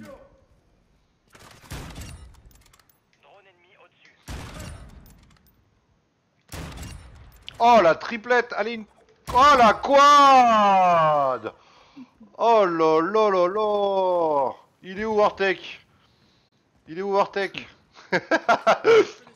Oh la triplette, allez. Oh la quad. Oh là là là là. Il est où Wartek? Il est où Wartek?